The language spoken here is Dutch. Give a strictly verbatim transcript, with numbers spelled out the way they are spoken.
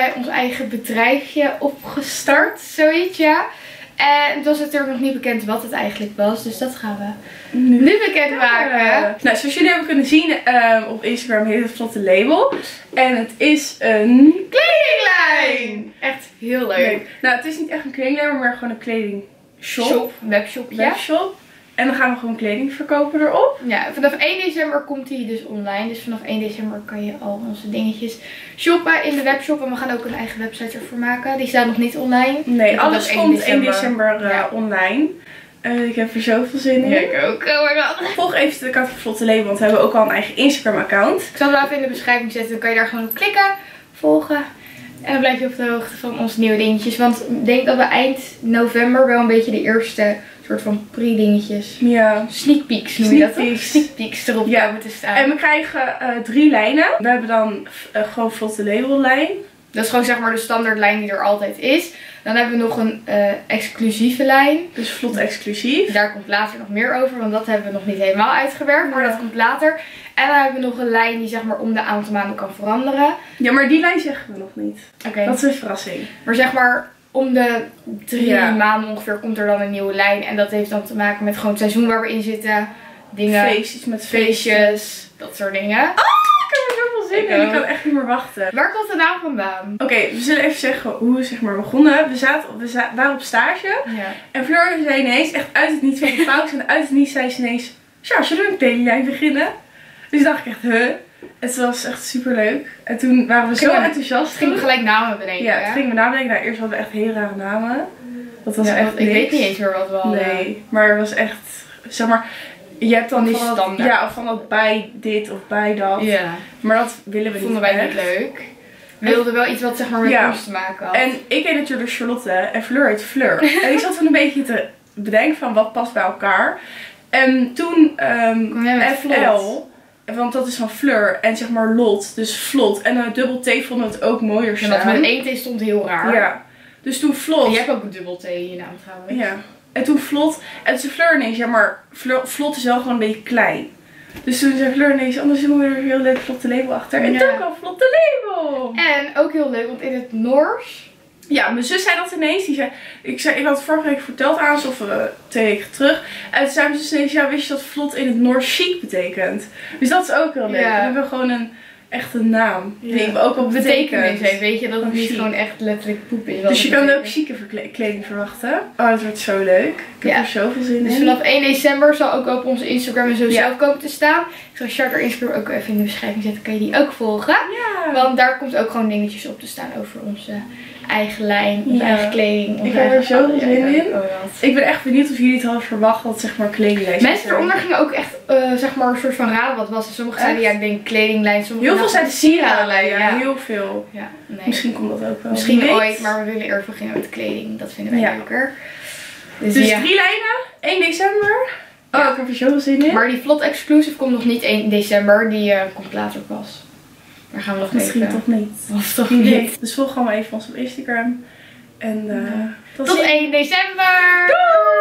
wij ons eigen bedrijfje opgestart. Zoiets, ja. En het was natuurlijk nog niet bekend wat het eigenlijk was. Dus dat gaan we nu, nu bekendmaken. Ja. Nou, zoals jullie hebben kunnen zien uh, op Instagram heet het Vlotte Label. En het is een kledinglijn. Echt heel leuk. leuk. Nou, het is niet echt een kledinglijn, maar gewoon een kledingshop. Shop, webshop, ja. Webshop. En dan gaan we gewoon kleding verkopen erop. Ja, vanaf één december komt hij dus online. Dus vanaf één december kan je al onze dingetjes shoppen in de webshop. En we gaan ook een eigen website ervoor maken. Die staat nog niet online. Nee, alles komt één december uh, ja. online. Uh, ik heb er zoveel zin in. Ja, ik ook. Oh my god. Volg even de account van Vlotte Label, want we hebben ook al een eigen Instagram account. Ik zal het wel even in de beschrijving zetten. Dan kan je daar gewoon op klikken, volgen. En dan blijf je op de hoogte van onze nieuwe dingetjes. Want ik denk dat we eind november wel een beetje de eerste soort van pre-dingetjes. Ja. Sneak peeks noem je dat toch? Sneak peeks erop ja. komen te staan. En we krijgen uh, drie lijnen. We hebben dan uh, gewoon Vlotte Label lijn. Dat is gewoon zeg maar de standaard lijn die er altijd is. Dan hebben we nog een uh, exclusieve lijn. Dus Vlot exclusief. Daar komt later nog meer over, want dat hebben we nog niet helemaal uitgewerkt. Maar ja. dat komt later. En dan hebben we nog een lijn die zeg maar om de aantal maanden kan veranderen. Ja, maar die lijn zeggen we nog niet. Oké. Okay. Dat is een verrassing. Maar zeg maar om de drie ja. maanden ongeveer komt er dan een nieuwe lijn. En dat heeft dan te maken met gewoon het seizoen waar we in zitten. Dingen. Feestjes met feestjes. feestjes dat soort dingen. Oh, ik heb er zoveel zin in. Ik kan echt niet meer wachten. Waar komt de naam vandaan? Oké, okay, we zullen even zeggen hoe we zeg maar begonnen. We, zaten, we za waren op stage. Ja. En Fleur zei ineens, echt uit het niets van de pauze. En uit het niets zei ze ineens, ja, zullen we een kledinglijn beginnen? Dus dacht ik echt, huh? Het was echt super leuk. En toen waren we zo we, enthousiast. Gingen we gelijk namen bedenken. Ja, toen gingen we namen bedenken. Nou, eerst hadden we echt hele rare namen. Dat was ja, echt Ik weet niet eens meer wat we hadden. Nee, maar het was echt, zeg maar, je hebt dan die van standaard. Dat, ja, of van dat bij dit of bij dat. Ja. Maar dat willen we Vonden niet wij echt. niet leuk. We wilden wel iets wat zeg maar met ja. ons te maken had. En ik heet natuurlijk Charlotte en Fleur heet Fleur. En ik zat toen een beetje te bedenken van wat past bij elkaar. En toen um, F L, want dat is van Fleur en zeg maar Lot, dus vlot. En een dubbel T vonden we het ook mooier staan. En dat met één T stond heel raar. Ja. Dus toen vlot. En je hebt ook een dubbel T in je naam trouwens. Ja. En toen vlot. En toen zei Fleur ineens, ja maar vlot is wel gewoon een beetje klein. Dus toen zei Fleur ineens, anders doen we er een heel leuk Vlotte Label achter. En ja. toen kwam Vlotte Label. En ook heel leuk, want in het Noors. Ja, mijn zus zei dat ineens. Die zei, ik, zei, ik had het vorige week verteld aan ze, of uh, twee weken terug. En toen zei mijn zus ineens, ja, wist je dat vlot in het Noors chic betekent? Dus dat is ook heel leuk. Ja. We hebben gewoon een echte naam. Ja. Die ook wel betekenis heeft. Weet je, dat het niet chic. gewoon echt letterlijk poep is. Dus je kan ook chique kleding verwachten. Oh, het wordt zo leuk. Ik heb ja. er zoveel zin in. Dus vanaf één december zal ook op onze Instagram en zo ja. zelf komen te staan. Ik zal Shark haar Instagram ook even in de beschrijving zetten. Kan je die ook volgen. Ja. Want daar komt ook gewoon dingetjes op te staan over onze eigen lijn, onze ja. eigen kleding. Ik heb er zo zin in. Oh, ik ben echt benieuwd of jullie het hadden verwacht dat zeg maar kledinglijn. Mensen eronder gingen ook echt uh, zeg maar een soort van raden wat was. Sommigen zeiden ja, ik denk kledinglijn. Heel veel zeiden sieradenlijn. Ja, ja, heel veel. Ja, nee. Misschien komt dat ook wel. Misschien ooit, maar we willen eerst beginnen met kleding. Dat vinden wij ja. leuker. Dus, dus ja. drie lijnen, één december. Oh, ja. ik heb er zoveel zin in. Maar die Vlot Exclusive komt nog niet één december. Die uh, komt later pas. Daar gaan we nog Misschien even... toch niet. Of toch niet. niet. Dus volg gewoon even ons op Instagram. En uh, tot, tot één december! Doei!